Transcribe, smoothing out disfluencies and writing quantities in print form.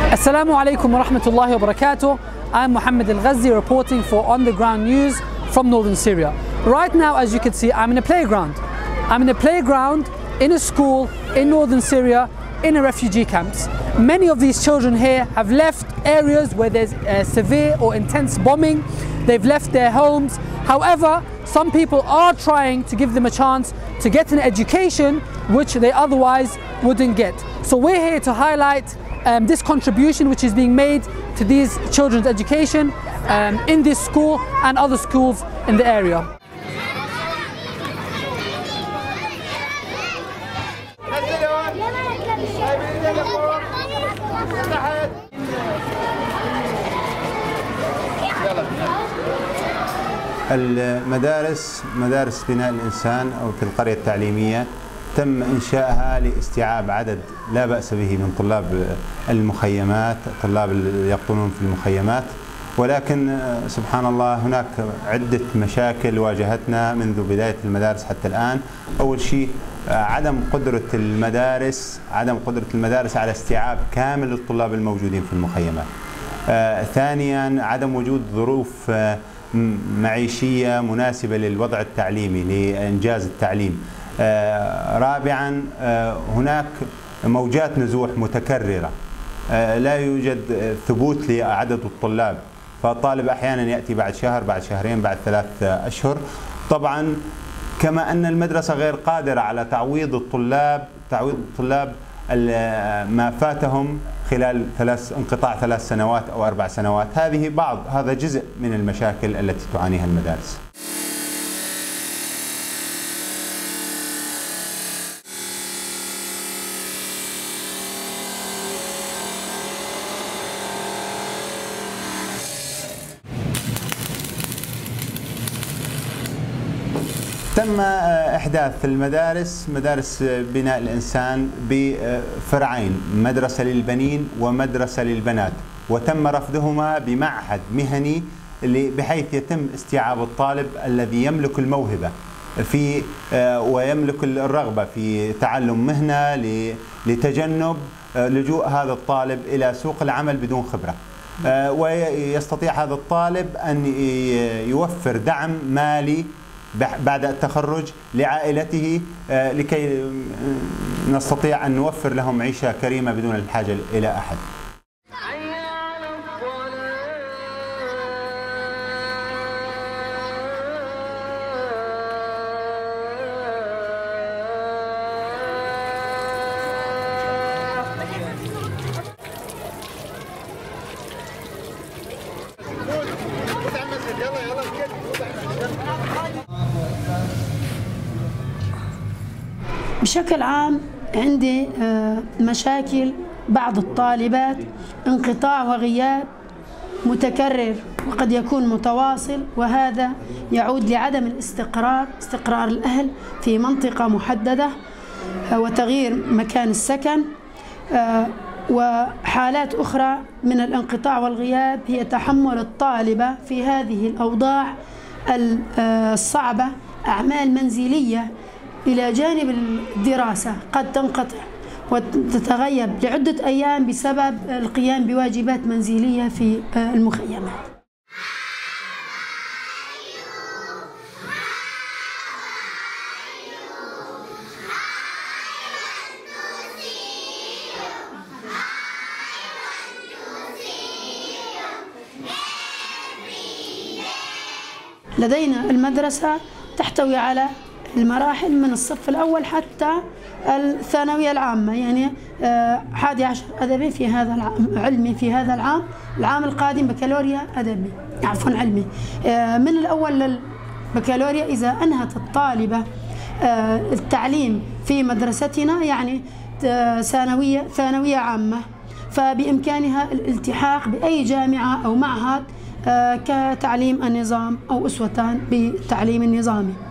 Assalamu alaikum wa rahmatullahi wa barakatuh. I'm Mohammed Al Ghazi reporting for On The Ground News from northern Syria. Right now, as you can see, I'm in a playground. I'm in a playground in a school in northern Syria in a refugee camps. Many of these children here have left areas where there's severe or intense bombing. They've left their homes. However, some people are trying to give them a chance to get an education which they otherwise wouldn't get. So we're here to highlight this contribution which is being made to these children's education in this school and other schools in the area. المدارس مدارس بناء الإنسان أو في القرية التعليمية تم إنشائها لاستيعاب عدد لا بأس به من طلاب المخيمات، طلاب اللي يقطنون في المخيمات، ولكن سبحان الله هناك عدة مشاكل واجهتنا منذ بداية المدارس حتى الآن. أول شيء عدم قدرة المدارس على استيعاب كامل الطلاب الموجودين في المخيمات. ثانيا عدم وجود ظروف معيشية مناسبة للوضع التعليمي لإنجاز التعليم. رابعا هناك موجات نزوح متكررة، لا يوجد ثبوت لعدد الطلاب، فالطالب أحيانا يأتي بعد شهر، بعد شهرين، بعد 3 أشهر. طبعا كما أن المدرسة غير قادرة على تعويض الطلاب ما فاتهم خلال انقطاع 3 سنوات أو 4 سنوات. هذا جزء من المشاكل التي تعانيها المدارس. تم إحداث مدارس بناء الإنسان بفرعين، مدرسة للبنين ومدرسة للبنات، وتم رفضهما بمعهد مهني بحيث يتم استيعاب الطالب الذي يملك الموهبة ويملك الرغبة في تعلم مهنة لتجنب لجوء هذا الطالب إلى سوق العمل بدون خبرة. ويستطيع هذا الطالب أن يوفر دعم مالي بعد التخرج لعائلته لكي نستطيع أن نوفر لهم عيشة كريمة بدون الحاجة إلى أحد. بشكل عام عندي مشاكل بعض الطالبات، انقطاع وغياب متكرر وقد يكون متواصل، وهذا يعود لعدم استقرار الأهل في منطقة محددة وتغيير مكان السكن. وحالات أخرى من الانقطاع والغياب هي تحمل الطالبة في هذه الأوضاع الصعبة أعمال منزلية إلى جانب الدراسة قد تنقطع وتتغيب لعدة أيام بسبب القيام بواجبات منزلية في المخيمات. لدينا المدرسة تحتوي على المراحل من الصف الأول حتى الثانوية العامة، يعني 11 أدبي في هذا العام، علمي في هذا العام، العام القادم بكالوريا أدبي، عفوا علمي. من الأول للبكالوريا إذا أنهت الطالبة التعليم في مدرستنا يعني ثانوية عامة، فبإمكانها الالتحاق بأي جامعة أو معهد كتعليم النظام أو أسوة بالتعليم النظامي.